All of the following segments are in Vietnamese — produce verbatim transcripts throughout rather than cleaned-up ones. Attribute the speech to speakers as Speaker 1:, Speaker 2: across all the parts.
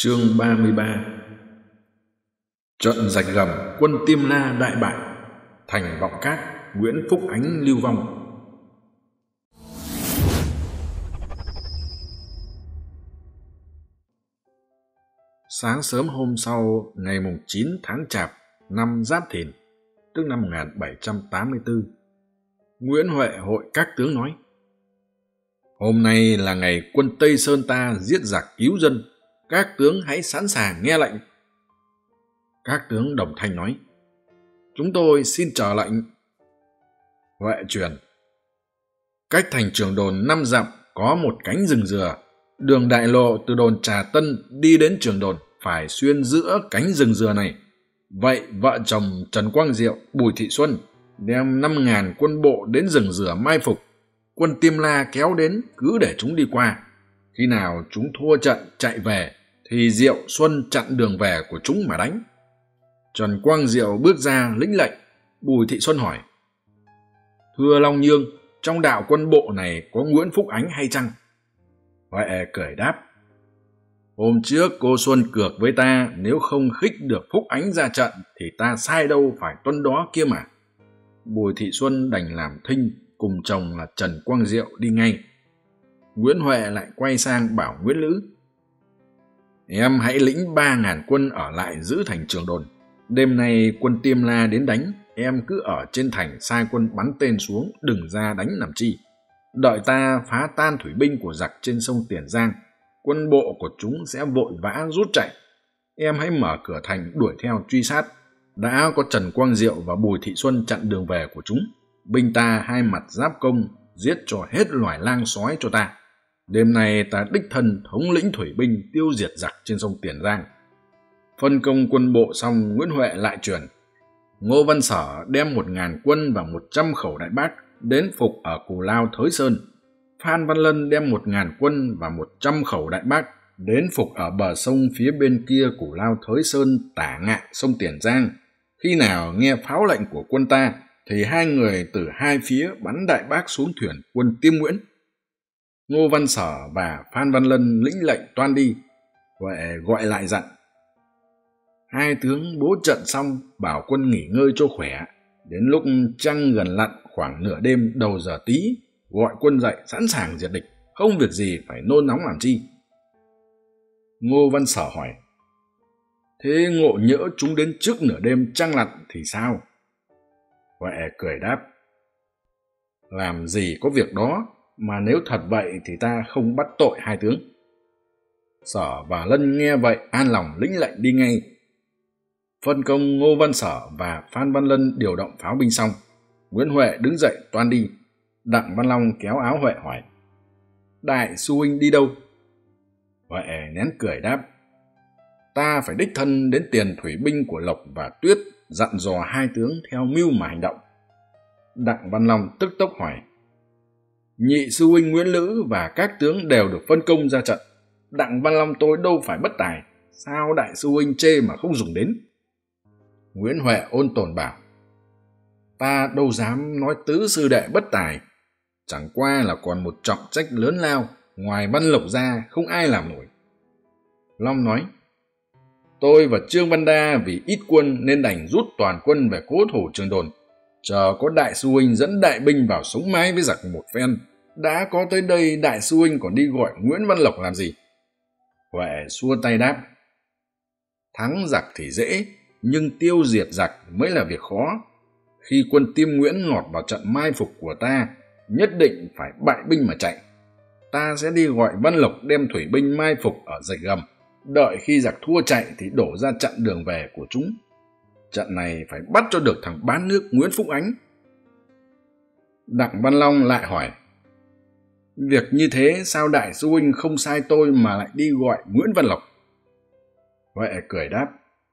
Speaker 1: Chương ba mươi ba. Trận rạch gầm, quân Tiêm La đại bại, thành Vọng Cát, Nguyễn Phúc Ánh lưu vong. Sáng sớm hôm sau, ngày chín tháng Chạp, năm Giáp Thìn, tức năm một nghìn bảy trăm tám mươi tư, Nguyễn Huệ hội các tướng nói: Hôm nay là ngày quân Tây Sơn ta giết giặc cứu dân, các tướng hãy sẵn sàng nghe lệnh. Các tướng đồng thanh nói: Chúng tôi xin chờ lệnh. Huệ truyền: Cách thành Trường Đồn năm dặm có một cánh rừng dừa, đường đại lộ từ đồn Trà Tân đi đến Trường Đồn phải xuyên giữa cánh rừng dừa này. Vậy vợ chồng Trần Quang Diệu, Bùi Thị Xuân đem năm ngàn quân bộ đến rừng dừa mai phục. Quân Tiêm La kéo đến cứ để chúng đi qua. Khi nào chúng thua trận chạy về thì Diệu Xuân chặn đường về của chúng mà đánh. Trần Quang Diệu bước ra lĩnh lệnh. Bùi Thị Xuân hỏi: Thưa Long Nhương, trong đạo quân bộ này có Nguyễn Phúc Ánh hay chăng? Huệ cười đáp: Hôm trước cô Xuân cược với ta, nếu không khích được Phúc Ánh ra trận thì ta sai đâu phải tuân đó kia mà. Bùi Thị Xuân đành làm thinh, cùng chồng là Trần Quang Diệu đi ngay. Nguyễn Huệ lại quay sang bảo Nguyễn Lữ: Em hãy lĩnh ba ngàn quân ở lại giữ thành Trường Đồn. Đêm nay quân Tiêm La đến đánh, em cứ ở trên thành sai quân bắn tên xuống, đừng ra đánh làm chi. Đợi ta phá tan thủy binh của giặc trên sông Tiền Giang, quân bộ của chúng sẽ vội vã rút chạy. Em hãy mở cửa thành đuổi theo truy sát. Đã có Trần Quang Diệu và Bùi Thị Xuân chặn đường về của chúng. Binh ta hai mặt giáp công, giết cho hết loài lang sói cho ta. Đêm nay ta đích thân thống lĩnh thủy binh tiêu diệt giặc trên sông Tiền Giang. Phân công quân bộ xong, Nguyễn Huệ lại truyền: Ngô Văn Sở đem một ngàn quân và một trăm khẩu đại bác đến phục ở Cù Lao Thới Sơn. Phan Văn Lân đem một ngàn quân và một trăm khẩu đại bác đến phục ở bờ sông phía bên kia Cù Lao Thới Sơn, tả ngạn sông Tiền Giang. Khi nào nghe pháo lệnh của quân ta thì hai người từ hai phía bắn đại bác xuống thuyền quân Tiêm Nguyễn. Ngô Văn Sở và Phan Văn Lân lĩnh lệnh toan đi. Huệ gọi lại dặn: Hai tướng bố trận xong, bảo quân nghỉ ngơi cho khỏe. Đến lúc trăng gần lặn khoảng nửa đêm đầu giờ tí, gọi quân dậy sẵn sàng diệt địch, không việc gì phải nôn nóng làm chi. Ngô Văn Sở hỏi: Thế ngộ nhỡ chúng đến trước nửa đêm trăng lặn thì sao? Huệ cười đáp: Làm gì có việc đó, mà nếu thật vậy thì ta không bắt tội hai tướng. Sở và Lân nghe vậy an lòng lĩnh lệnh đi ngay. Phân công Ngô Văn Sở và Phan Văn Lân điều động pháo binh xong, Nguyễn Huệ đứng dậy toan đi. Đặng Văn Long kéo áo Huệ hỏi: Đại sư huynh đi đâu? Huệ nén cười đáp: Ta phải đích thân đến tiền thủy binh của Lộc và Tuyết, dặn dò hai tướng theo mưu mà hành động. Đặng Văn Long tức tốc hỏi: Nhị sư huynh Nguyễn Lữ và các tướng đều được phân công ra trận. Đặng Văn Long tôi đâu phải bất tài, sao đại sư huynh chê mà không dùng đến? Nguyễn Huệ ôn tồn bảo: Ta đâu dám nói tứ sư đệ bất tài, chẳng qua là còn một trọng trách lớn lao, ngoài Văn Lộc ra không ai làm nổi. Long nói: Tôi và Trương Văn Đa vì ít quân nên đành rút toàn quân về cố thủ Trường Đồn, chờ có đại sư huynh dẫn đại binh vào sống mái với giặc một phen. Đã có tới đây, đại sư huynh còn đi gọi Nguyễn Văn Lộc làm gì? Huệ xua tay đáp: Thắng giặc thì dễ, nhưng tiêu diệt giặc mới là việc khó. Khi quân Tiêm Nguyễn lọt vào trận mai phục của ta, nhất định phải bại binh mà chạy. Ta sẽ đi gọi Văn Lộc đem thủy binh mai phục ở rạch gầm, đợi khi giặc thua chạy thì đổ ra chặn đường về của chúng. Trận này phải bắt cho được thằng bán nước Nguyễn Phúc Ánh. Đặng Văn Long lại hỏi: Việc như thế sao đại sư huynh không sai tôi mà lại đi gọi Nguyễn Văn Lộc? Huệ cười đáp: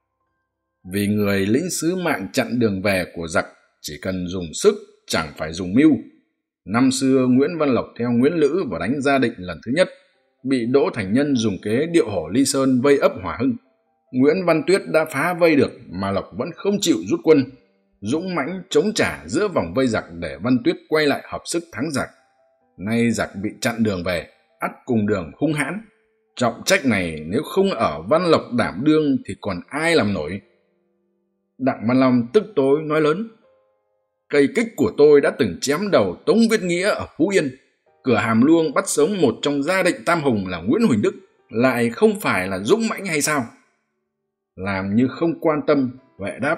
Speaker 1: Vì người lĩnh sứ mạng chặn đường về của giặc chỉ cần dùng sức, chẳng phải dùng mưu. Năm xưa Nguyễn Văn Lộc theo Nguyễn Lữ vào đánh Gia Định lần thứ nhất, bị Đỗ Thành Nhân dùng kế điệu hổ Ly Sơn vây ấp Hòa Hưng. Nguyễn Văn Tuyết đã phá vây được mà Lộc vẫn không chịu rút quân, dũng mãnh chống trả giữa vòng vây giặc để Văn Tuyết quay lại hợp sức thắng giặc. Nay giặc bị chặn đường về, ắt cùng đường hung hãn. Trọng trách này nếu không ở Văn Lộc đảm đương thì còn ai làm nổi. Đặng Văn Long tức tối nói lớn: Cây kích của tôi đã từng chém đầu Tống Viết Nghĩa ở Phú Yên, cửa Hàm Luông bắt sống một trong gia định tam hùng là Nguyễn Huỳnh Đức, lại không phải là dũng mãnh hay sao? Làm như không quan tâm, Huệ đáp: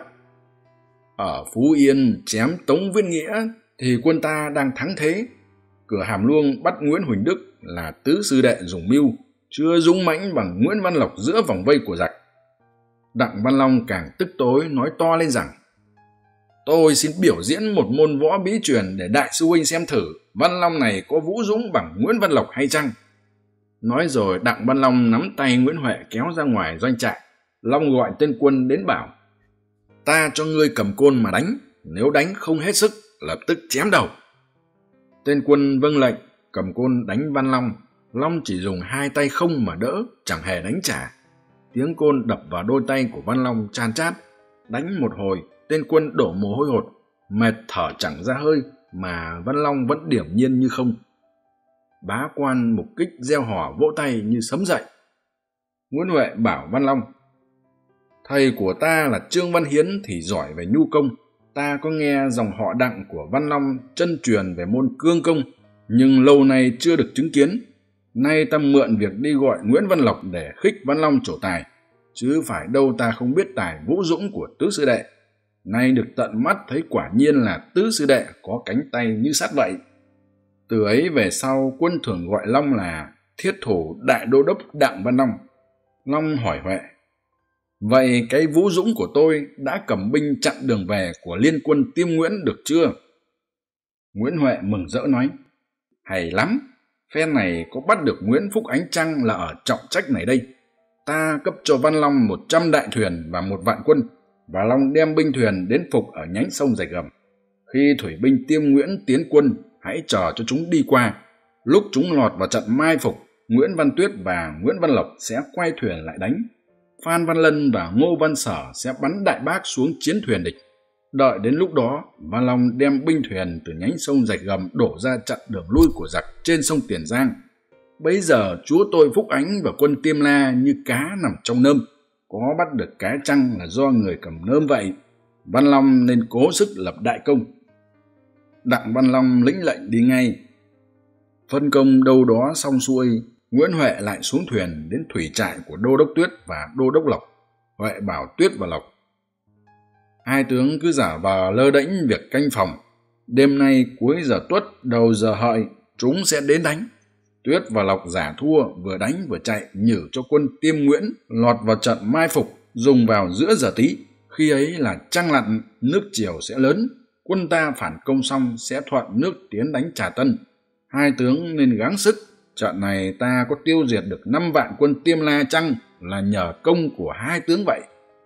Speaker 1: Ở Phú Yên chém Tống Viết Nghĩa thì quân ta đang thắng thế. Cửa Hàm Luông bắt Nguyễn Huỳnh Đức là tứ sư đệ dùng mưu, chưa dũng mãnh bằng Nguyễn Văn Lộc giữa vòng vây của giặc. Đặng Văn Long càng tức tối nói to lên rằng: Tôi xin biểu diễn một môn võ bí truyền để đại sư huynh xem thử Văn Long này có vũ dũng bằng Nguyễn Văn Lộc hay chăng. Nói rồi Đặng Văn Long nắm tay Nguyễn Huệ kéo ra ngoài doanh trại. Long gọi tên quân đến bảo: Ta cho ngươi cầm côn mà đánh, nếu đánh không hết sức lập tức chém đầu. Tên quân vâng lệnh, cầm côn đánh Văn Long. Long chỉ dùng hai tay không mà đỡ, chẳng hề đánh trả. Tiếng côn đập vào đôi tay của Văn Long chan chát. Đánh một hồi, tên quân đổ mồ hôi hột, mệt thở chẳng ra hơi, mà Văn Long vẫn điểm nhiên như không. Bá quan mục kích reo hò vỗ tay như sấm dậy. Nguyễn Huệ bảo Văn Long: Thầy của ta là Trương Văn Hiến thì giỏi về nhu công. Ta có nghe dòng họ Đặng của Văn Long chân truyền về môn cương công, nhưng lâu nay chưa được chứng kiến. Nay ta mượn việc đi gọi Nguyễn Văn Lộc để khích Văn Long trổ tài, chứ phải đâu ta không biết tài vũ dũng của tứ sư đệ. Nay được tận mắt thấy quả nhiên là tứ sư đệ có cánh tay như sắt vậy. Từ ấy về sau quân thường gọi Long là thiết thủ đại đô đốc Đặng Văn Long. Long hỏi Huệ: Vậy cái vũ dũng của tôi đã cầm binh chặn đường về của liên quân Tiêm Nguyễn được chưa? Nguyễn Huệ mừng rỡ nói: Hay lắm, phen này có bắt được Nguyễn Phúc Ánh Trăng là ở trọng trách này đây. Ta cấp cho Văn Long một trăm đại thuyền và một vạn quân, và Long đem binh thuyền đến phục ở nhánh sông Rạch Gầm. Khi thủy binh Tiêm Nguyễn tiến quân, hãy chờ cho chúng đi qua. Lúc chúng lọt vào trận mai phục, Nguyễn Văn Tuyết và Nguyễn Văn Lộc sẽ quay thuyền lại đánh. Phan Văn Lân và Ngô Văn Sở sẽ bắn đại bác xuống chiến thuyền địch. Đợi đến lúc đó, Văn Long đem binh thuyền từ nhánh sông Rạch Gầm đổ ra chặn đường lui của giặc trên sông Tiền Giang. Bấy giờ chúa tôi Phúc Ánh và quân Tiêm La như cá nằm trong nơm. Có bắt được cá chăng là do người cầm nơm vậy. Văn Long nên cố sức lập đại công. Đặng Văn Long lĩnh lệnh đi ngay. Phân công đâu đó xong xuôi, Nguyễn Huệ lại xuống thuyền đến thủy trại của Đô đốc Tuyết và Đô đốc Lộc. Huệ bảo Tuyết và Lộc: Hai tướng cứ giả vờ lơ đễnh việc canh phòng. Đêm nay cuối giờ tuất đầu giờ hợi, chúng sẽ đến đánh. Tuyết và Lộc giả thua, vừa đánh vừa chạy nhử cho quân Tiêm Nguyễn lọt vào trận mai phục, dùng vào giữa giờ tí. Khi ấy là trăng lặn, nước chiều sẽ lớn. Quân ta phản công xong sẽ thuận nước tiến đánh Trà Tân. Hai tướng nên gắng sức. Trận này ta có tiêu diệt được năm vạn quân Tiêm La chăng là nhờ công của hai tướng vậy.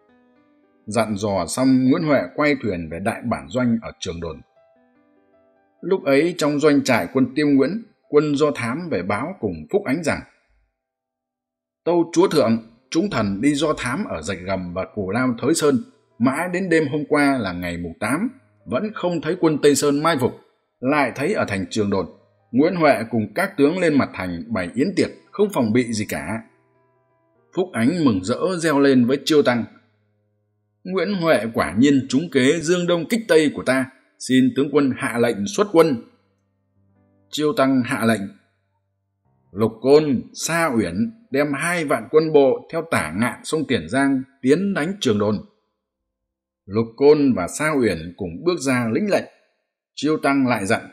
Speaker 1: Dặn dò xong, Nguyễn Huệ quay thuyền về đại bản doanh ở Trường Đồn. Lúc ấy trong doanh trại quân Tiêm Nguyễn, quân Do Thám về báo cùng Phúc Ánh rằng: Tâu chúa thượng, chúng thần đi do thám ở Rạch Gầm và Cù Lao Thới Sơn, mãi đến đêm hôm qua là ngày mùng tám, vẫn không thấy quân Tây Sơn mai phục, lại thấy ở thành Trường Đồn. Nguyễn Huệ cùng các tướng lên mặt thành bày yến tiệc, không phòng bị gì cả. Phúc Ánh mừng rỡ reo lên với Chiêu Tăng: Nguyễn Huệ quả nhiên trúng kế dương đông kích tây của ta, xin tướng quân hạ lệnh xuất quân. Chiêu Tăng hạ lệnh: Lục Côn, Sa Uyển đem hai vạn quân bộ theo tả ngạn sông Tiền Giang tiến đánh Trường Đồn. Lục Côn và Sa Uyển cùng bước ra lĩnh lệnh. Chiêu Tăng lại dặn: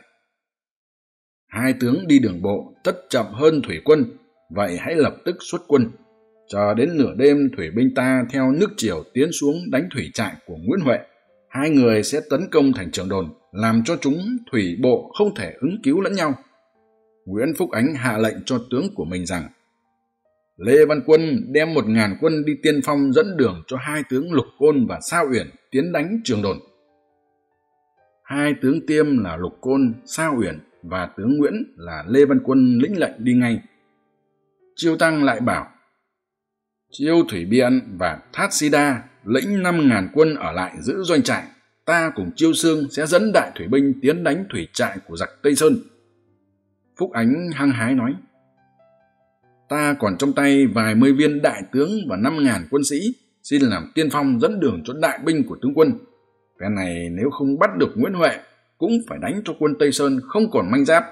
Speaker 1: Hai tướng đi đường bộ tất chậm hơn thủy quân, vậy hãy lập tức xuất quân. Chờ đến nửa đêm thủy binh ta theo nước chiều tiến xuống đánh thủy trại của Nguyễn Huệ. Hai người sẽ tấn công thành Trường Đồn, làm cho chúng thủy bộ không thể ứng cứu lẫn nhau. Nguyễn Phúc Ánh hạ lệnh cho tướng của mình rằng: Lê Văn Quân đem một ngàn quân đi tiên phong dẫn đường cho hai tướng Lục Côn và Sa Uyển tiến đánh Trường Đồn. Hai tướng Tiêm là Lục Côn, Sa Uyển và tướng Nguyễn là Lê Văn Quân lĩnh lệnh đi ngay. Chiêu Tăng lại bảo: Chiêu Thủy Biện và Thát Si Đa lĩnh năm ngàn quân ở lại giữ doanh trại. Ta cùng Chiêu Sương sẽ dẫn đại thủy binh tiến đánh thủy trại của giặc Tây Sơn. Phúc Ánh hăng hái nói: Ta còn trong tay vài mươi viên đại tướng và năm ngàn quân sĩ, xin làm tiên phong dẫn đường cho đại binh của tướng quân. Cái này nếu không bắt được Nguyễn Huệ, cũng phải đánh cho quân Tây Sơn không còn manh giáp.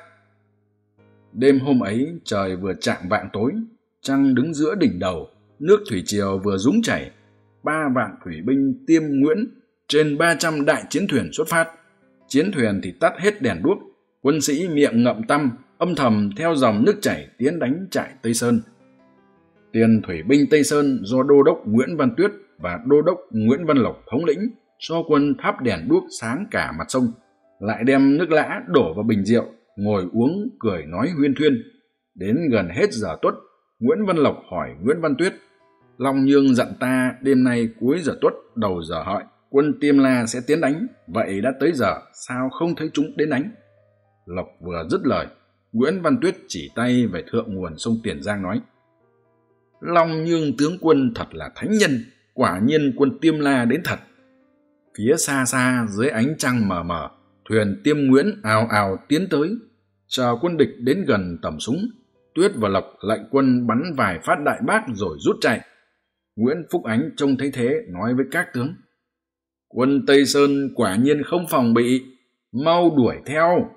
Speaker 1: Đêm hôm ấy trời vừa chạng vạng tối, trăng đứng giữa đỉnh đầu, nước thủy triều vừa rúng chảy. Ba vạn thủy binh Tiêm Nguyễn trên ba trăm đại chiến thuyền xuất phát. Chiến thuyền thì tắt hết đèn đuốc, quân sĩ miệng ngậm tăm, âm thầm theo dòng nước chảy tiến đánh trại Tây Sơn. Tiền thủy binh Tây Sơn do đô đốc Nguyễn Văn Tuyết và đô đốc Nguyễn Văn Lộc thống lĩnh cho quân thắp đèn đuốc sáng cả mặt sông, lại đem nước lã đổ vào bình rượu, ngồi uống cười nói huyên thuyên. Đến gần hết giờ tuất, Nguyễn Văn Lộc hỏi Nguyễn Văn Tuyết: Long Nhương dặn ta đêm nay cuối giờ tuất đầu giờ hợi quân Tiêm La sẽ tiến đánh, vậy đã tới giờ sao không thấy chúng đến đánh? Lộc vừa dứt lời, Nguyễn Văn Tuyết chỉ tay về thượng nguồn sông Tiền Giang nói: Long Nhương tướng quân thật là thánh nhân, quả nhiên quân Tiêm La đến thật. Phía xa xa dưới ánh trăng mờ mờ, thuyền Tiêm Nguyễn ào ào tiến tới. Chờ quân địch đến gần tầm súng, Tuyết và Lộc lệnh quân bắn vài phát đại bác rồi rút chạy. Nguyễn Phúc Ánh trông thấy thế nói với các tướng: Quân Tây Sơn quả nhiên không phòng bị, mau đuổi theo.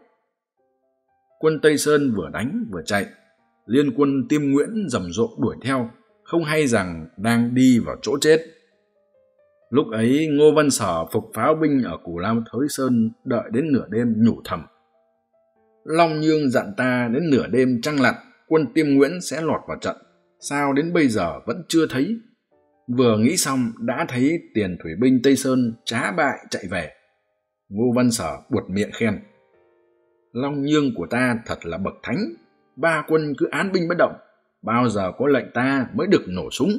Speaker 1: Quân Tây Sơn vừa đánh vừa chạy, liên quân Tiêm Nguyễn rầm rộ đuổi theo, không hay rằng đang đi vào chỗ chết. Lúc ấy Ngô Văn Sở phục pháo binh ở Cù Lao Thới Sơn đợi đến nửa đêm nhủ thầm: Long Nhương dặn ta đến nửa đêm trăng lặn quân Tiêm Nguyễn sẽ lọt vào trận, sao đến bây giờ vẫn chưa thấy? Vừa nghĩ xong đã thấy tiền thủy binh Tây Sơn trá bại chạy về. Ngô Văn Sở buột miệng khen: Long Nhương của ta thật là bậc thánh, ba quân cứ án binh bất động, bao giờ có lệnh ta mới được nổ súng.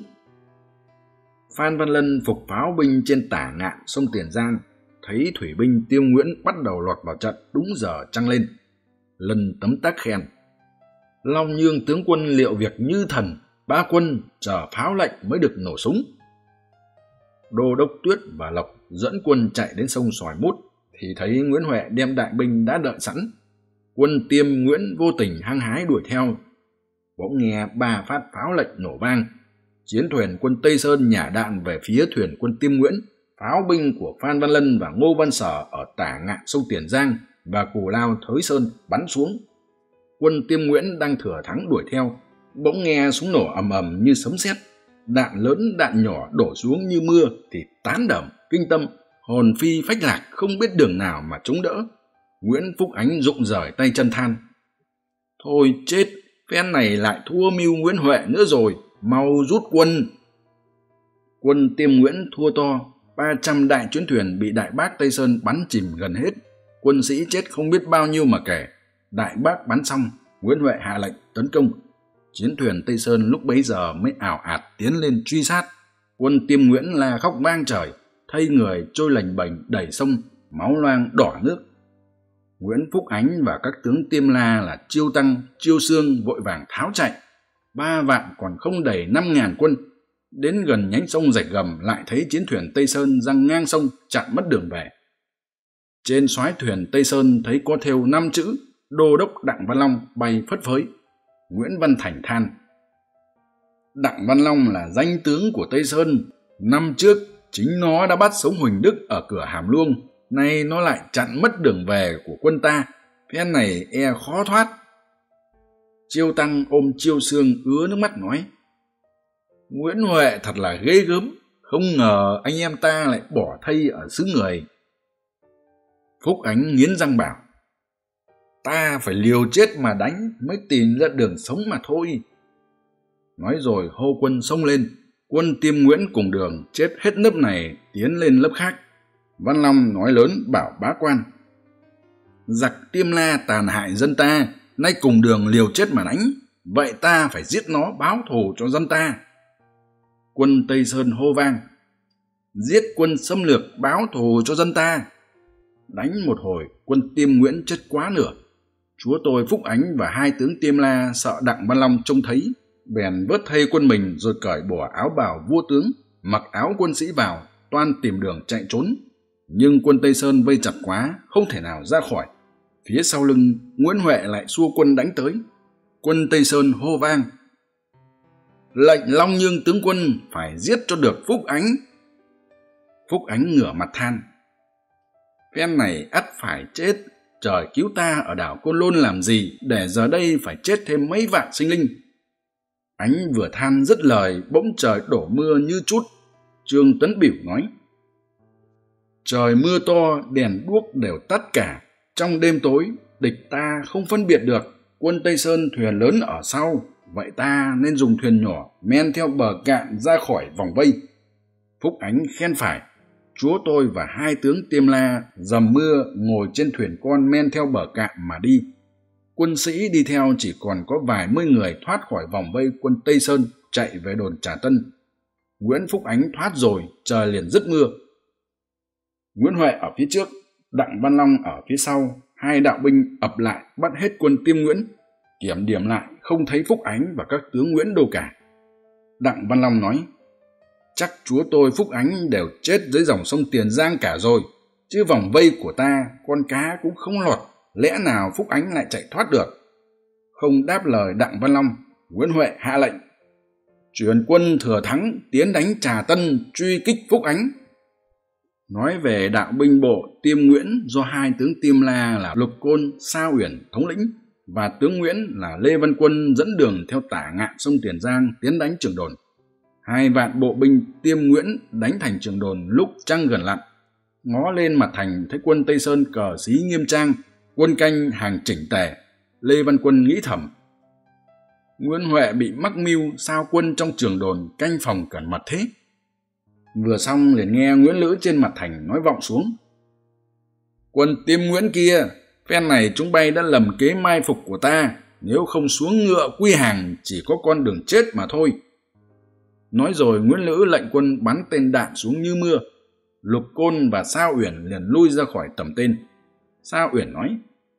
Speaker 1: Phan Văn Lân phục pháo binh trên tả ngạn sông Tiền Giang, thấy thủy binh Tiêm Nguyễn bắt đầu lọt vào trận đúng giờ trăng lên. Lân tấm tắc khen: Long Nhương tướng quân liệu việc như thần, ba quân chờ pháo lệnh mới được nổ súng. Đô đốc Tuyết và Lộc dẫn quân chạy đến sông Sòi Mút thì thấy Nguyễn Huệ đem đại binh đã đợi sẵn. Quân Tiêm Nguyễn vô tình hăng hái đuổi theo. Bỗng nghe ba phát pháo lệnh nổ vang, chiến thuyền quân Tây Sơn nhả đạn về phía thuyền quân Tiêm Nguyễn. Pháo binh của Phan Văn Lân và Ngô Văn Sở ở tả ngạn sông Tiền Giang và Cù Lao Thới Sơn bắn xuống. Quân Tiêm Nguyễn đang thừa thắng đuổi theo, bỗng nghe súng nổ ầm ầm như sấm sét, đạn lớn đạn nhỏ đổ xuống như mưa thì tán đẩm kinh tâm, hồn phi phách lạc, không biết đường nào mà chống đỡ. Nguyễn Phúc Ánh rụng rời tay chân than: Thôi chết, phen này lại thua mưu Nguyễn Huệ nữa rồi, mau rút quân. Quân Tiêm Nguyễn thua to, ba trăm đại chiến thuyền bị đại bác Tây Sơn bắn chìm gần hết, quân sĩ chết không biết bao nhiêu mà kể. Đại bác bắn xong, Nguyễn Huệ hạ lệnh tấn công. Chiến thuyền Tây Sơn lúc bấy giờ mới ảo ạt tiến lên truy sát. Quân Tiêm Nguyễn la khóc vang trời, thây người trôi lềnh bềnh đẩy sông, máu loang đỏ nước. Nguyễn Phúc Ánh và các tướng Tiêm La là Chiêu Tăng, Chiêu Xương vội vàng tháo chạy. Ba vạn còn không đầy năm ngàn quân. Đến gần nhánh sông Rạch Gầm lại thấy chiến thuyền Tây Sơn giăng ngang sông chặn mất đường về. Trên soái thuyền Tây Sơn thấy có thêu năm chữ Đô đốc Đặng Văn Long bay phất phới. Nguyễn Văn Thành than: Đặng Văn Long là danh tướng của Tây Sơn, năm trước chính nó đã bắt sống Huỳnh Đức ở cửa Hàm Luông, nay nó lại chặn mất đường về của quân ta, phen này e khó thoát. Chiêu Tăng ôm Chiêu Xương ứa nước mắt nói: Nguyễn Huệ thật là ghê gớm, không ngờ anh em ta lại bỏ thây ở xứ người. Phúc Ánh nghiến răng bảo: Ta phải liều chết mà đánh mới tìm ra đường sống mà thôi. Nói rồi hô quân xông lên. Quân Tiêm Nguyễn cùng đường chết hết lớp này tiến lên lớp khác. Văn Long nói lớn bảo bá quan: Giặc Tiêm La tàn hại dân ta, nay cùng đường liều chết mà đánh, vậy ta phải giết nó báo thù cho dân ta. Quân Tây Sơn hô vang: Giết quân xâm lược báo thù cho dân ta. Đánh một hồi, quân Tiêm Nguyễn chết quá nửa. Chúa tôi Phúc Ánh và hai tướng Tiêm La sợ Đặng Văn Long trông thấy, bèn vớt thây quân mình rồi cởi bỏ áo bào vua tướng, mặc áo quân sĩ vào, toan tìm đường chạy trốn. Nhưng quân Tây Sơn vây chặt quá, không thể nào ra khỏi. Phía sau lưng, Nguyễn Huệ lại xua quân đánh tới. Quân Tây Sơn hô vang: lệnh Long Nhương tướng quân phải giết cho được Phúc Ánh. Phúc Ánh ngửa mặt than: Phen này ắt phải chết, trời cứu ta ở đảo Côn Lôn làm gì để giờ đây phải chết thêm mấy vạn sinh linh. Ánh vừa than dứt lời, bỗng trời đổ mưa như chút. Trương Tuấn Bửu nói: Trời mưa to, đèn đuốc đều tắt cả. Trong đêm tối, địch ta không phân biệt được. Quân Tây Sơn thuyền lớn ở sau, vậy ta nên dùng thuyền nhỏ men theo bờ cạn ra khỏi vòng vây. Phúc Ánh khen phải. Chúa tôi và hai tướng Tiêm La dầm mưa ngồi trên thuyền con men theo bờ cạn mà đi. Quân sĩ đi theo chỉ còn có vài mươi người thoát khỏi vòng vây quân Tây Sơn chạy về đồn Trà Tân. Nguyễn Phúc Ánh thoát rồi, trời liền dứt mưa. Nguyễn Huệ ở phía trước, Đặng Văn Long ở phía sau, hai đạo binh ập lại bắt hết quân Tiêm Nguyễn. Kiểm điểm lại không thấy Phúc Ánh và các tướng Nguyễn đâu cả. Đặng Văn Long nói: Chắc chúa tôi Phúc Ánh đều chết dưới dòng sông Tiền Giang cả rồi, chứ vòng vây của ta con cá cũng không lọt, lẽ nào Phúc Ánh lại chạy thoát được. Không đáp lời Đặng Văn Long, Nguyễn Huệ hạ lệnh: Truyền quân thừa thắng tiến đánh Trà Tân, truy kích Phúc Ánh. Nói về đạo binh bộ Tiêm Nguyễn do hai tướng Tiêm La là Lục Côn, Sa Uyển thống lĩnh và tướng Nguyễn là Lê Văn Quân dẫn đường theo tả ngạn sông Tiền Giang tiến đánh Trường Đồn. Hai vạn bộ binh Tiêm Nguyễn đánh thành Trường Đồn lúc trăng gần lặn. Ngó lên mặt thành thấy quân Tây Sơn cờ xí nghiêm trang, quân canh hàng chỉnh tề. Lê Văn Quân nghĩ thầm: Nguyễn Huệ bị mắc mưu sao quân trong Trường Đồn canh phòng cẩn mật thế. Vừa xong liền nghe Nguyễn Lữ trên mặt thành nói vọng xuống: Quân Tiêm Nguyễn kia, phen này chúng bay đã lầm kế mai phục của ta, nếu không xuống ngựa quy hàng chỉ có con đường chết mà thôi. Nói rồi Nguyễn Lữ lệnh quân bắn tên đạn xuống như mưa. Lục Côn và Sa Uyển liền lui ra khỏi tầm tên. Sa Uyển nói: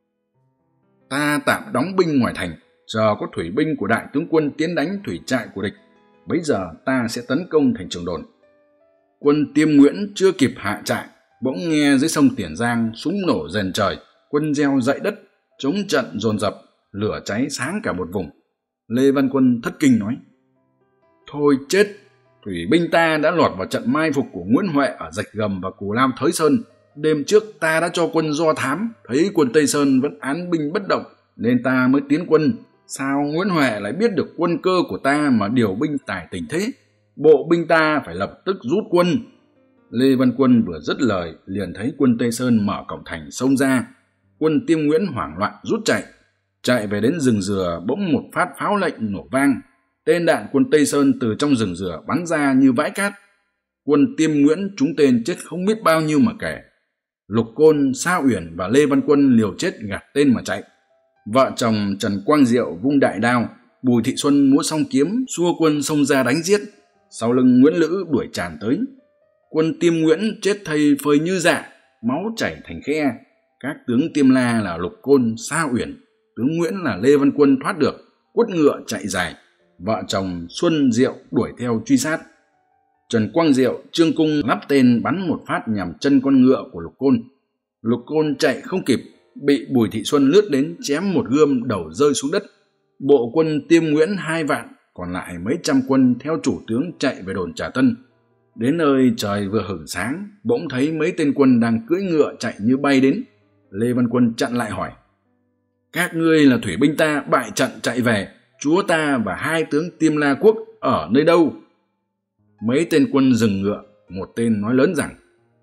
Speaker 1: Ta tạm đóng binh ngoài thành, chờ có thủy binh của đại tướng quân tiến đánh thủy trại của địch, bấy giờ ta sẽ tấn công thành Trường Đồn. Quân Tiêm Nguyễn chưa kịp hạ trại, bỗng nghe dưới sông Tiền Giang súng nổ rền trời, quân gieo dậy đất, chống trận dồn dập, lửa cháy sáng cả một vùng. Lê Văn Quân thất kinh nói: Thôi chết, thủy binh ta đã lọt vào trận mai phục của Nguyễn Huệ ở Rạch Gầm và Cù Lao Thới Sơn. Đêm trước ta đã cho quân do thám, thấy quân Tây Sơn vẫn án binh bất động, nên ta mới tiến quân. Sao Nguyễn Huệ lại biết được quân cơ của ta mà điều binh tài tình thế? Bộ binh ta phải lập tức rút quân. Lê Văn Quân vừa dứt lời liền thấy quân Tây Sơn mở cổng thành xông ra. Quân Tiêm Nguyễn hoảng loạn rút chạy. Chạy về đến rừng dừa, bỗng một phát pháo lệnh nổ vang. Tên đạn quân Tây Sơn từ trong rừng dừa bắn ra như vãi cát. Quân Tiêm Nguyễn trúng tên chết không biết bao nhiêu mà kể. Lục Côn, Sa Uyển và Lê Văn Quân liều chết gạt tên mà chạy. Vợ chồng Trần Quang Diệu vung đại đao, Bùi Thị Xuân múa song kiếm xua quân xông ra đánh giết. Sau lưng Nguyễn Lữ đuổi tràn tới. Quân Tiêm Nguyễn chết thây phơi như dạ, máu chảy thành khe. Các tướng Tiêm La là Lục Côn, Sa Uyển, tướng Nguyễn là Lê Văn Quân thoát được, quất ngựa chạy dài. Vợ chồng Xuân Diệu đuổi theo truy sát. Trần Quang Diệu Trương Cung lắp tên bắn một phát nhằm chân con ngựa của Lục Côn. Lục Côn chạy không kịp, bị Bùi Thị Xuân lướt đến chém một gươm, đầu rơi xuống đất. Bộ quân Tiêm Nguyễn hai vạn, còn lại mấy trăm quân theo chủ tướng chạy về đồn Trà Tân. Đến nơi trời vừa hửng sáng, bỗng thấy mấy tên quân đang cưỡi ngựa chạy như bay đến. Lê Văn Quân chặn lại hỏi: Các ngươi là thủy binh ta bại trận chạy về, chúa ta và hai tướng Tiêm La Quốc ở nơi đâu? Mấy tên quân dừng ngựa, một tên nói lớn rằng: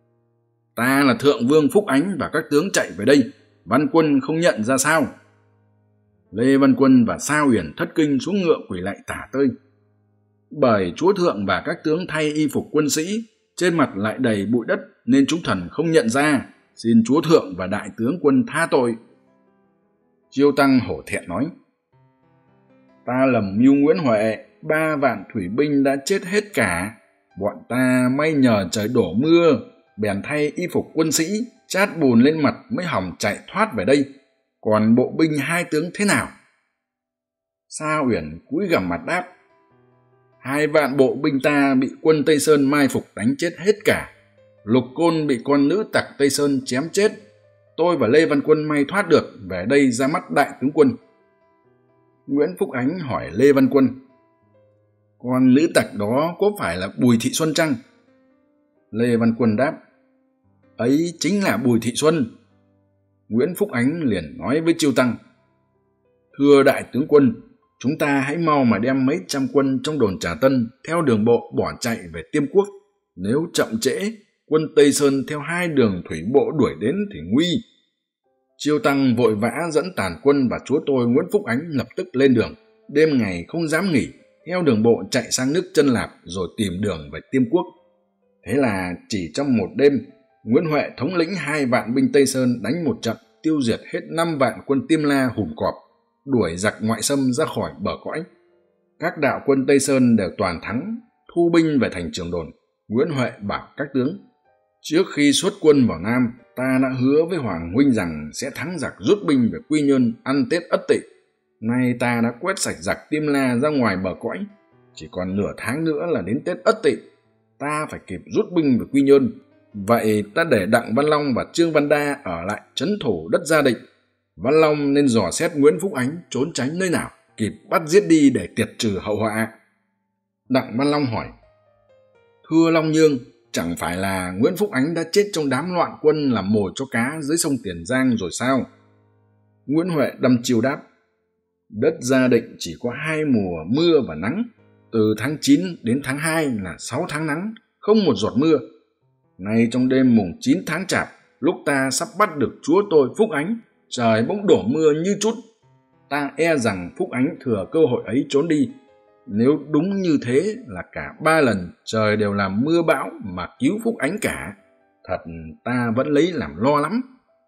Speaker 1: Ta là Thượng Vương Phúc Ánh và các tướng chạy về đây, Văn Quân không nhận ra sao? Lê Văn Quân và Sa Uyển thất kinh xuống ngựa quỳ lạy tả tơi. Bởi chúa thượng và các tướng thay y phục quân sĩ, trên mặt lại đầy bụi đất nên chúng thần không nhận ra, xin chúa thượng và đại tướng quân tha tội. Chiêu Tăng hổ thẹn nói: Ta lầm mưu Nguyễn Huệ, ba vạn thủy binh đã chết hết cả. Bọn ta may nhờ trời đổ mưa, bèn thay y phục quân sĩ, chát bùn lên mặt mới hỏng chạy thoát về đây. Còn bộ binh hai tướng thế nào? Sa Uyển cúi gằm mặt đáp: Hai vạn bộ binh ta bị quân Tây Sơn mai phục đánh chết hết cả. Lục Côn bị con nữ tặc Tây Sơn chém chết. Tôi và Lê Văn Quân may thoát được, về đây ra mắt đại tướng quân. Nguyễn Phúc Ánh hỏi Lê Văn Quân: Con nữ tặc đó có phải là Bùi Thị Xuân chăng? Lê Văn Quân đáp: Ấy chính là Bùi Thị Xuân. Nguyễn Phúc Ánh liền nói với Chiêu Tăng: Thưa đại tướng quân, chúng ta hãy mau mà đem mấy trăm quân trong đồn Trà Tân theo đường bộ bỏ chạy về Tiêm Quốc. Nếu chậm trễ, quân Tây Sơn theo hai đường thủy bộ đuổi đến thì nguy. Chiêu Tăng vội vã dẫn tàn quân và chúa tôi Nguyễn Phúc Ánh lập tức lên đường, đêm ngày không dám nghỉ, theo đường bộ chạy sang nước Chân Lạp rồi tìm đường về Tiêm Quốc. Thế là chỉ trong một đêm, Nguyễn Huệ thống lĩnh hai vạn binh Tây Sơn đánh một trận, tiêu diệt hết năm vạn quân Tiêm La hùm cọp, đuổi giặc ngoại xâm ra khỏi bờ cõi. Các đạo quân Tây Sơn đều toàn thắng, thu binh về thành Trường Đồn. Nguyễn Huệ bảo các tướng: Trước khi xuất quân vào Nam, ta đã hứa với Hoàng huynh rằng sẽ thắng giặc rút binh về Quy Nhơn ăn Tết Ất Tỵ. Nay ta đã quét sạch giặc Tiêm La ra ngoài bờ cõi, chỉ còn nửa tháng nữa là đến Tết Ất Tỵ, ta phải kịp rút binh về Quy Nhơn. Vậy ta để Đặng Văn Long và Trương Văn Đa ở lại trấn thủ đất Gia Định. Văn Long nên dò xét Nguyễn Phúc Ánh trốn tránh nơi nào, kịp bắt giết đi để tiệt trừ hậu họa. Đặng Văn Long hỏi: Thưa Long Nhương, chẳng phải là Nguyễn Phúc Ánh đã chết trong đám loạn quân làm mồi cho cá dưới sông Tiền Giang rồi sao? Nguyễn Huệ đăm chiêu đáp: Đất Gia Định chỉ có hai mùa mưa và nắng, từ tháng chín đến tháng hai là sáu tháng nắng, không một giọt mưa. Nay trong đêm mùng chín tháng Chạp, lúc ta sắp bắt được chúa tôi Phúc Ánh, trời bỗng đổ mưa như trút. Ta e rằng Phúc Ánh thừa cơ hội ấy trốn đi. Nếu đúng như thế là cả ba lần trời đều làm mưa bão mà cứu Phúc Ánh cả, thật ta vẫn lấy làm lo lắm.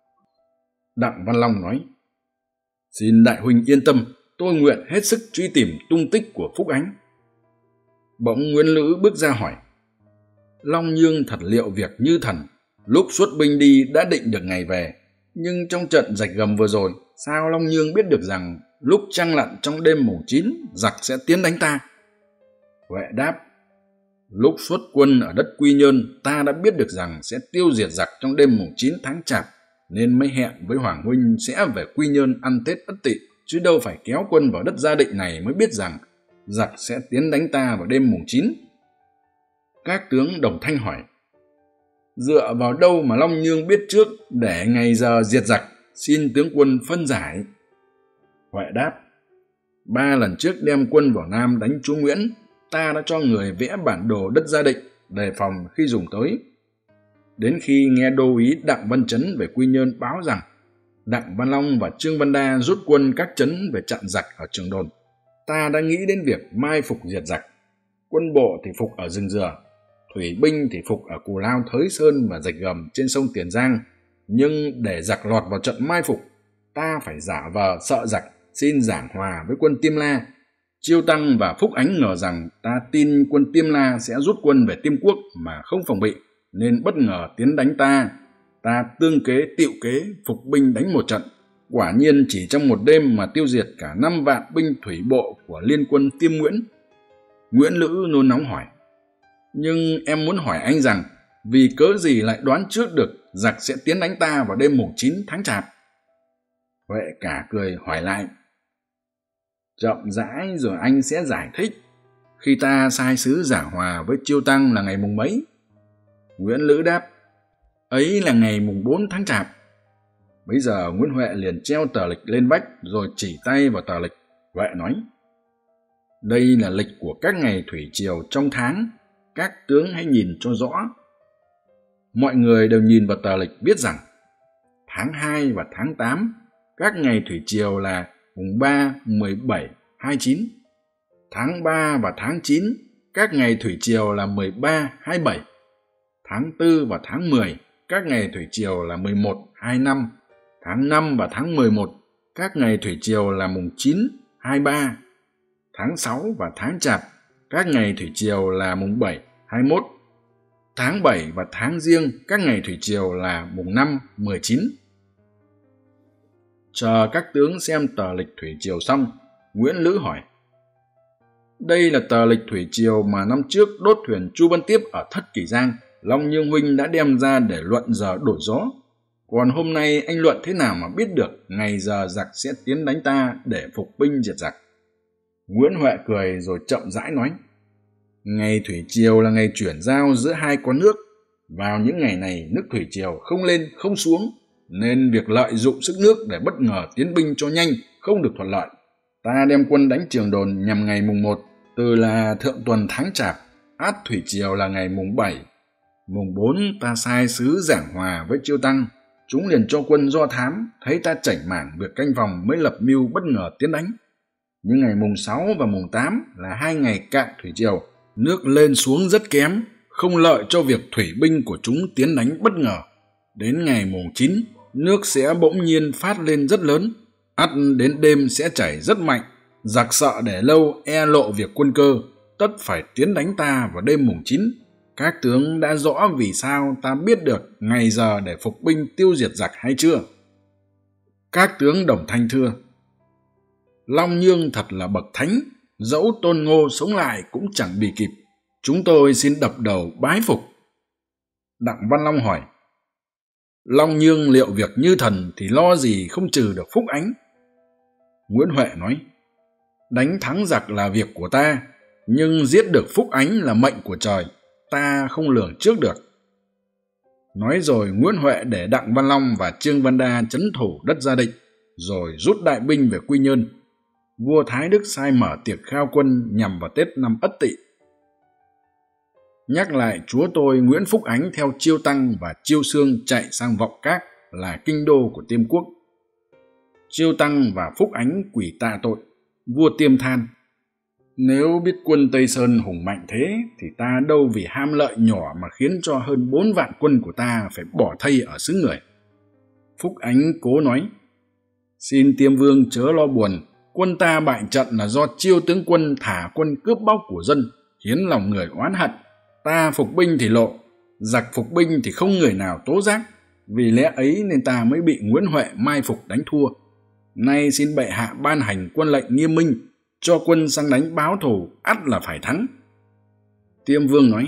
Speaker 1: Đặng Văn Long nói: Xin đại huynh yên tâm, tôi nguyện hết sức truy tìm tung tích của Phúc Ánh. Bỗng Nguyễn Lữ bước ra hỏi: Long Nhương thật liệu việc như thần, lúc xuất binh đi đã định được ngày về, nhưng trong trận rạch gầm vừa rồi, sao Long Nhương biết được rằng lúc trăng lặn trong đêm mùng chín giặc sẽ tiến đánh ta? Huệ đáp: Lúc xuất quân ở đất Quy Nhơn, ta đã biết được rằng sẽ tiêu diệt giặc trong đêm mùng chín tháng Chạp, nên mới hẹn với Hoàng huynh sẽ về Quy Nhơn ăn Tết Ất Tỵ, chứ đâu phải kéo quân vào đất Gia Định này mới biết rằng giặc sẽ tiến đánh ta vào đêm mùng chín. Các tướng đồng thanh hỏi: Dựa vào đâu mà Long Nhương biết trước để ngày giờ diệt giặc, xin tướng quân phân giải. Huệ đáp: Ba lần trước đem quân vào Nam đánh chúa Nguyễn, ta đã cho người vẽ bản đồ đất Gia Định, đề phòng khi dùng tới. Đến khi nghe đô úy Đặng Văn Chấn về Quy Nhơn báo rằng Đặng Văn Long và Trương Văn Đa rút quân các trấn về chặn giặc ở Trường Đồn, ta đã nghĩ đến việc mai phục diệt giặc. Quân bộ thì phục ở rừng Dừa, thủy binh thì phục ở Cù Lao, Thới Sơn và rạch gầm trên sông Tiền Giang. Nhưng để giặc lọt vào trận mai phục, ta phải giả vờ sợ giặc, xin giảng hòa với quân Tiêm La. Chiêu Tăng và Phúc Ánh ngờ rằng ta tin quân Tiêm La sẽ rút quân về Tiêm Quốc mà không phòng bị, nên bất ngờ tiến đánh ta. Ta tương kế tiệu kế, phục binh đánh một trận, quả nhiên chỉ trong một đêm mà tiêu diệt cả năm vạn binh thủy bộ của liên quân Tiêm Nguyễn. Nguyễn Lữ nôn nóng hỏi: Nhưng em muốn hỏi anh rằng, vì cớ gì lại đoán trước được giặc sẽ tiến đánh ta vào đêm mùng chín tháng Chạp? Huệ cả cười hỏi lại: Chậm rãi rồi anh sẽ giải thích. Khi ta sai sứ giảng hòa với Chiêu Tăng là ngày mùng mấy? Nguyễn Lữ đáp: Ấy là ngày mùng bốn tháng Chạp. Bây giờ Nguyễn Huệ liền treo tờ lịch lên vách rồi chỉ tay vào tờ lịch. Huệ nói: Đây là lịch của các ngày thủy triều trong tháng, các tướng hãy nhìn cho rõ. Mọi người đều nhìn vào tờ lịch biết rằng tháng hai và tháng tám, các ngày thủy triều là mùng ba, mười bảy, hai mươi chín. Tháng ba và tháng chín, các ngày thủy triều là mười ba, hai mươi bảy. Tháng tư và tháng mười, các ngày thủy triều là mười một, hai mươi lăm. Tháng năm và tháng mười một, các ngày thủy triều là mùng chín, hai mươi ba. Tháng sáu và tháng Chạp, các ngày thủy triều là mùng bảy, hai mươi mốt. Tháng bảy và tháng Giêng, các ngày thủy triều là mùng năm, mười chín. Chờ các tướng xem tờ lịch thủy triều xong, Nguyễn Lữ hỏi: Đây là tờ lịch thủy triều mà năm trước đốt thuyền Chu Văn Tiếp ở Thất Kỷ Giang, Long Nhương huynh đã đem ra để luận giờ đổi gió. Còn hôm nay anh luận thế nào mà biết được ngày giờ giặc sẽ tiến đánh ta để phục binh diệt giặc? Nguyễn Huệ cười rồi chậm rãi nói: Ngày thủy triều là ngày chuyển giao giữa hai con nước. Vào những ngày này nước thủy triều không lên không xuống, nên việc lợi dụng sức nước để bất ngờ tiến binh cho nhanh không được thuận lợi. Ta đem quân đánh Trường Đồn nhằm ngày mùng một, từ là thượng tuần tháng Chạp, át thủy triều là ngày mùng bảy. Mùng bốn ta sai sứ giảng hòa với Chiêu Tăng, chúng liền cho quân do thám, thấy ta chảnh mảng việc canh phòng mới lập mưu bất ngờ tiến đánh. Nhưng ngày mùng sáu và mùng tám là hai ngày cạn thủy triều, nước lên xuống rất kém, không lợi cho việc thủy binh của chúng tiến đánh bất ngờ. Đến ngày mùng chín, nước sẽ bỗng nhiên phát lên rất lớn, ắt đến đêm sẽ chảy rất mạnh. Giặc sợ để lâu e lộ việc quân cơ, tất phải tiến đánh ta vào đêm mùng chín. Các tướng đã rõ vì sao ta biết được ngày giờ để phục binh tiêu diệt giặc hay chưa? Các tướng đồng thanh thưa: Long Nhương thật là bậc thánh, dẫu Tôn Ngô sống lại cũng chẳng bì kịp. Chúng tôi xin đập đầu bái phục. Đặng Văn Long hỏi: Long Nhương liệu việc như thần thì lo gì không trừ được Phúc Ánh? Nguyễn Huệ nói: Đánh thắng giặc là việc của ta, nhưng giết được Phúc Ánh là mệnh của trời, ta không lường trước được. Nói rồi Nguyễn Huệ để Đặng Văn Long và Trương Văn Đa trấn thủ đất Gia Định, rồi rút đại binh về Quy Nhơn. Vua Thái Đức sai mở tiệc khao quân nhằm vào Tết năm Ất Tỵ. Nhắc lại, chúa tôi Nguyễn Phúc Ánh theo Chiêu Tăng và Chiêu Xương chạy sang Vọng Các là kinh đô của Tiêm quốc. Chiêu Tăng và Phúc Ánh quỳ tạ tội. Vua Tiêm than: Nếu biết quân Tây Sơn hùng mạnh thế thì ta đâu vì ham lợi nhỏ mà khiến cho hơn bốn vạn quân của ta phải bỏ thây ở xứ người. Phúc Ánh cố nói: Xin Tiêm vương chớ lo buồn, quân ta bại trận là do Chiêu tướng quân thả quân cướp bóc của dân, khiến lòng người oán hận. Ta phục binh thì lộ, giặc phục binh thì không người nào tố giác. Vì lẽ ấy nên ta mới bị Nguyễn Huệ mai phục đánh thua. Nay xin bệ hạ ban hành quân lệnh nghiêm minh, cho quân sang đánh báo thù, ắt là phải thắng. Tiêm vương nói: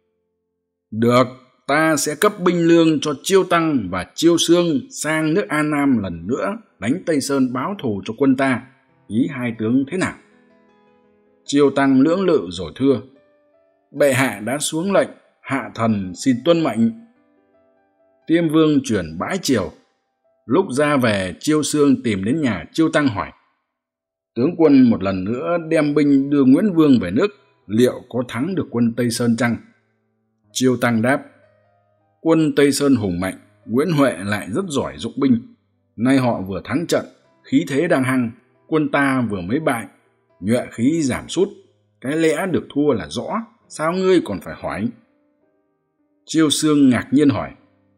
Speaker 1: Được, ta sẽ cấp binh lương cho Chiêu Tăng và Chiêu Xương sang nước An Nam lần nữa đánh Tây Sơn báo thù cho quân ta. Ý hai tướng thế nào? Chiêu Tăng lưỡng lự rồi thưa: Bệ hạ đã xuống lệnh, hạ thần xin tuân mệnh. Tiêm vương chuyển bãi triều. Lúc ra về, Chiêu Xương tìm đến nhà Chiêu Tăng hỏi: Tướng quân một lần nữa đem binh đưa Nguyễn Vương về nước, liệu có thắng được quân Tây Sơn chăng? Chiêu Tăng đáp: Quân Tây Sơn hùng mạnh, Nguyễn Huệ lại rất giỏi dụng binh. Nay họ vừa thắng trận, khí thế đang hăng, quân ta vừa mới bại, nhuệ khí giảm sút, cái lẽ được thua là rõ, sao ngươi còn phải hỏi? Chiêu Xương ngạc nhiên hỏi: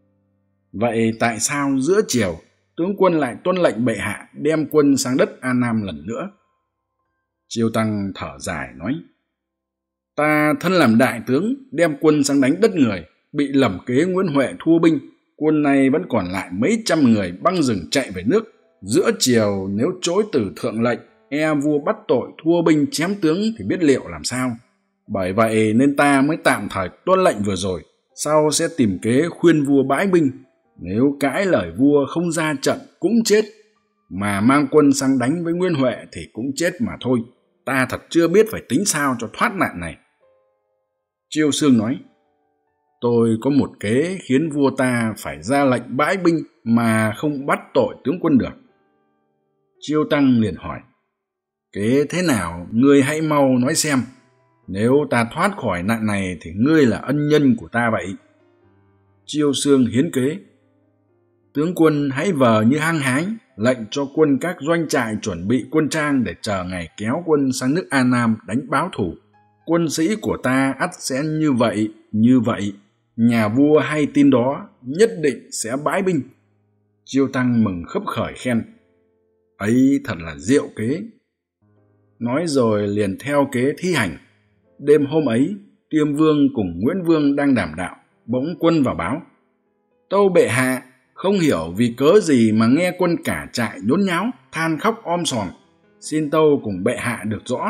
Speaker 1: Vậy tại sao giữa chiều tướng quân lại tuân lệnh bệ hạ đem quân sang đất An Nam lần nữa? Chiêu Tăng thở dài nói: Ta thân làm đại tướng, đem quân sang đánh đất người, bị lầm kế Nguyễn Huệ thua binh, quân này vẫn còn lại mấy trăm người băng rừng chạy về nước. Giữa chiều nếu chối từ thượng lệnh, e vua bắt tội thua binh chém tướng thì biết liệu làm sao. Bởi vậy nên ta mới tạm thời tuân lệnh vừa rồi, sau sẽ tìm kế khuyên vua bãi binh. Nếu cãi lời vua không ra trận cũng chết, mà mang quân sang đánh với Nguyễn Huệ thì cũng chết mà thôi. Ta thật chưa biết phải tính sao cho thoát nạn này. Chiêu Xương nói: Tôi có một kế khiến vua ta phải ra lệnh bãi binh mà không bắt tội tướng quân được. Chiêu Tăng liền hỏi: Kế thế nào, ngươi hãy mau nói xem. Nếu ta thoát khỏi nạn này thì ngươi là ân nhân của ta vậy. Chiêu Xương hiến kế: Tướng quân hãy vờ như hăng hái, lệnh cho quân các doanh trại chuẩn bị quân trang để chờ ngày kéo quân sang nước An Nam đánh báo thù. Quân sĩ của ta ắt sẽ như vậy, như vậy. Nhà vua hay tin đó, nhất định sẽ bãi binh. Chiêu Tăng mừng khấp khởi khen: Ấy thật là diệu kế. Nói rồi liền theo kế thi hành. Đêm hôm ấy, Tiêm vương cùng Nguyễn Vương đang đàm đạo, bỗng quân vào báo: Tâu bệ hạ, không hiểu vì cớ gì mà nghe quân cả trại nhốn nháo, than khóc om sòm. Xin tâu cùng bệ hạ được rõ.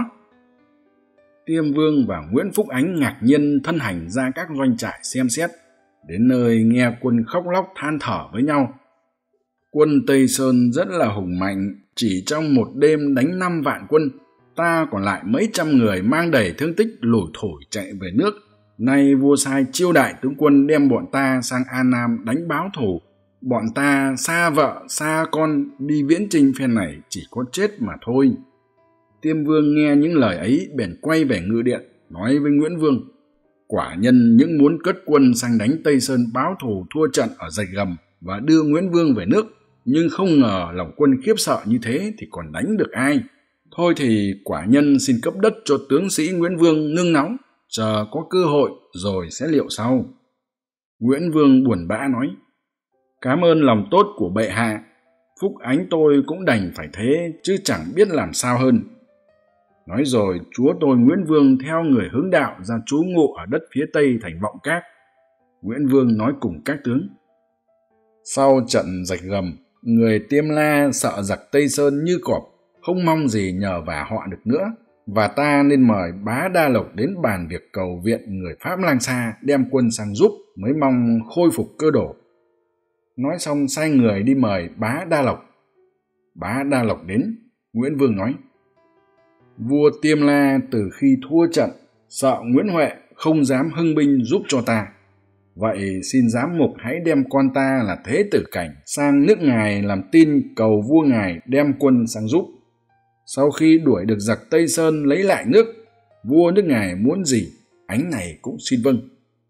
Speaker 1: Tiêm vương và Nguyễn Phúc Ánh ngạc nhiên thân hành ra các doanh trại xem xét. Đến nơi nghe quân khóc lóc than thở với nhau. Quân Tây Sơn rất là hùng mạnh, chỉ trong một đêm đánh năm vạn quân. ta còn lại mấy trăm người mang đầy thương tích lủi thủi chạy về nước. Nay vua sai chiêu đại tướng quân đem bọn ta sang An Nam đánh báo thù. Bọn ta xa vợ xa con đi viễn chinh phen này chỉ có chết mà thôi. Tiêm Vương nghe những lời ấy bèn quay về ngự điện, nói với Nguyễn Vương: quả nhân những muốn cất quân sang đánh Tây Sơn báo thù thua trận ở Rạch Gầm và đưa Nguyễn Vương về nước, nhưng không ngờ lòng quân khiếp sợ như thế thì còn đánh được ai. Thôi thì quả nhân xin cấp đất cho tướng sĩ Nguyễn Vương nương náu, chờ có cơ hội rồi sẽ liệu sau. Nguyễn Vương buồn bã nói: cảm ơn lòng tốt của bệ hạ, phúc ánh tôi cũng đành phải thế chứ chẳng biết làm sao hơn. Nói rồi chúa tôi Nguyễn Vương theo người hướng đạo ra trú ngụ ở đất phía tây thành Vọng Các. Nguyễn Vương nói cùng các tướng: sau trận Rạch Gầm, người Tiêm La sợ giặc Tây Sơn như cọp, không mong gì nhờ vả họ được nữa, và ta nên mời Bá Đa Lộc đến bàn việc cầu viện người Pháp Lang Sa đem quân sang giúp, mới mong khôi phục cơ đồ. Nói xong sai người đi mời Bá Đa Lộc. Bá Đa Lộc đến, Nguyễn Vương nói: vua Tiêm La từ khi thua trận, sợ Nguyễn Huệ không dám hưng binh giúp cho ta. Vậy xin giám mục hãy đem con ta là Thế Tử Cảnh sang nước ngài làm tin cầu vua ngài đem quân sang giúp. Sau khi đuổi được giặc Tây Sơn lấy lại nước, vua nước ngài muốn gì, ánh này cũng xin vâng.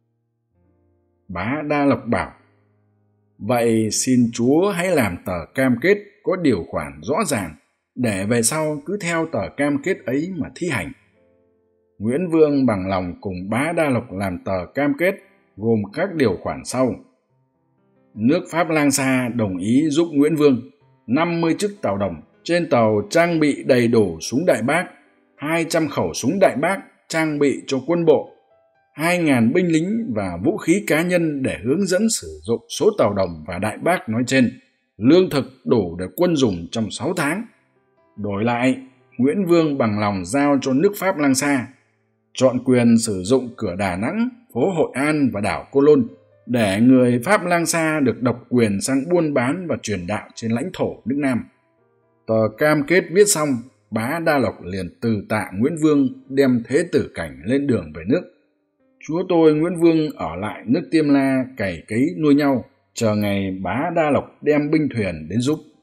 Speaker 1: Bá Đa Lộc bảo: vậy xin chúa hãy làm tờ cam kết có điều khoản rõ ràng, để về sau cứ theo tờ cam kết ấy mà thi hành. Nguyễn Vương bằng lòng cùng Bá Đa Lộc làm tờ cam kết, gồm các điều khoản sau. Nước Pháp Lang Sa đồng ý giúp Nguyễn Vương năm mươi chiếc tàu đồng, trên tàu trang bị đầy đủ súng đại bác, hai trăm khẩu súng đại bác trang bị cho quân bộ, hai nghìn binh lính và vũ khí cá nhân để hướng dẫn sử dụng số tàu đồng và đại bác nói trên, lương thực đủ để quân dùng trong sáu tháng. Đổi lại, Nguyễn Vương bằng lòng giao cho nước Pháp Lang Sa chọn quyền sử dụng cửa Đà Nẵng, phố Hội An và đảo Cô Lôn, để người Pháp Lang Sa được độc quyền sang buôn bán và truyền đạo trên lãnh thổ nước Nam. Tờ cam kết viết xong, Bá Đa Lộc liền từ tạ Nguyễn Vương đem Thế Tử Cảnh lên đường về nước. Chúa tôi Nguyễn Vương ở lại nước Tiêm La cày cấy nuôi nhau, chờ ngày Bá Đa Lộc đem binh thuyền đến giúp.